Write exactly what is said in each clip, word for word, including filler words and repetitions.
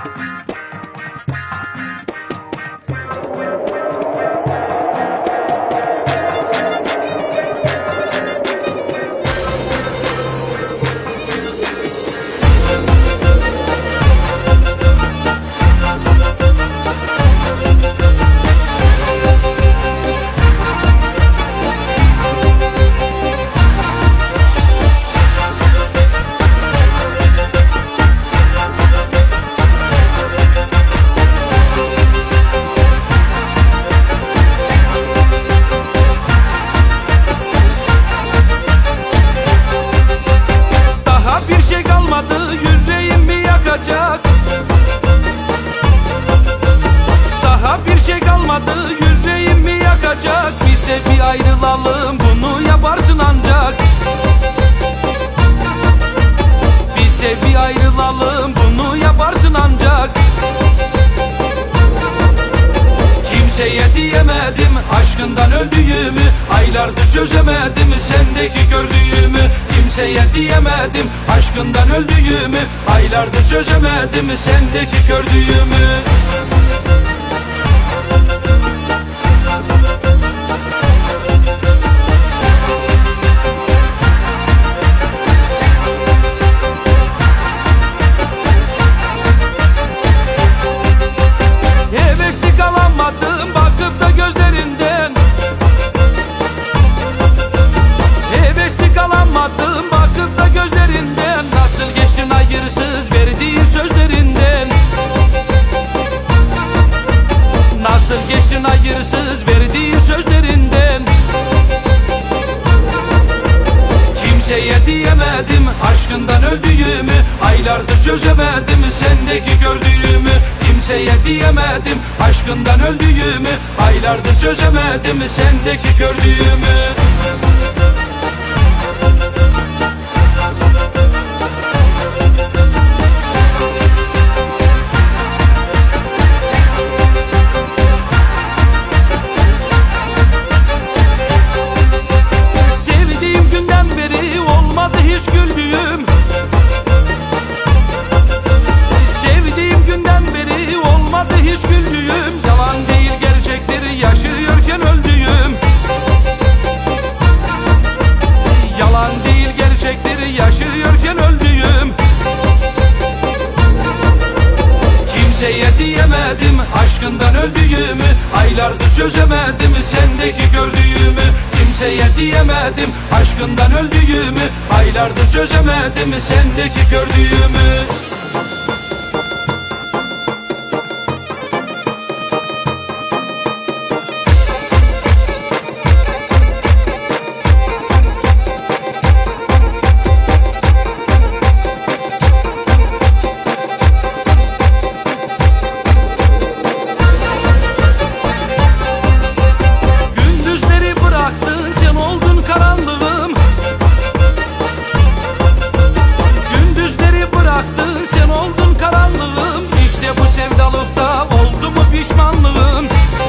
Daha bir şey kalmadı, yüreğimi yakacak. Bize bir ayrılalım, bunu yaparsın ancak. Bize bir ayrılalım, bunu yaparsın ancak. Kimseye diyemedim aşkından öldüğümü, aylardır çözemedim sendeki gördüğümü. Kimseye diyemedim aşkından öldüğümü, aylardır çözemedim sendeki gördüğümü. Heveslik alamadım bakıp da gözlerinden. Heveslik alamadım bakıp da gözlerinden. Nasıl geçtin hayırsız verdiğin sözlerinden. Nasıl geçtin hayırsız verdiğin sözlerinden. Kimseye diyemedim aşkından öldüğümü, aylardır çözemedim sendeki gördüğümü. Kimseye diyemedim aşkından öldüğümü, aylardır çözemedim sendeki gördüğümü. Sevdiğim günden beri olmadı hiç güldüğüm. Sevdiğim günden beri olmadı hiç güldüğüm. Yalan değil gerçektir yaşıyorken öldüğüm. Yalan değil gerçektir yaşıyorken öldüğüm. Kimseye diyemedim aşkından öldüğümü, aylardır çözemedim sendeki gördüğümü. Kimseye diyemedim aşkından öldüğümü, aylardır çözemedim sendeki gördüğümü. Sen oldun karanlığım, işte bu sevdalıkta oldu mu pişmanlığım.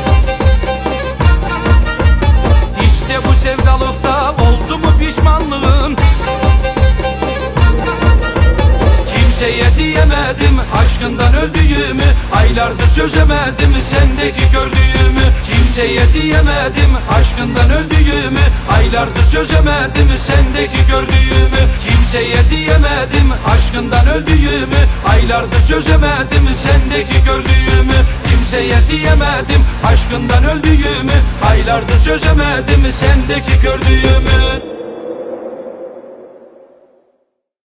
İşte bu sevdalıkta oldu mu pişmanlığım. Kimseye diyemedim aşkından öldüğümü, aylardır çözemedim sendeki gördüğümü. Kimseye diyemedim aşkından öldüğümü, aylardır çözemedim sendeki gördüğümü. Kimseye diyemedim aşkından öldüğümü, aylardır çözemedim sendeki gördüğümü. Kimseye diyemedim aşkından öldüğümü, aylardır çözemedim sendeki gördüğümü.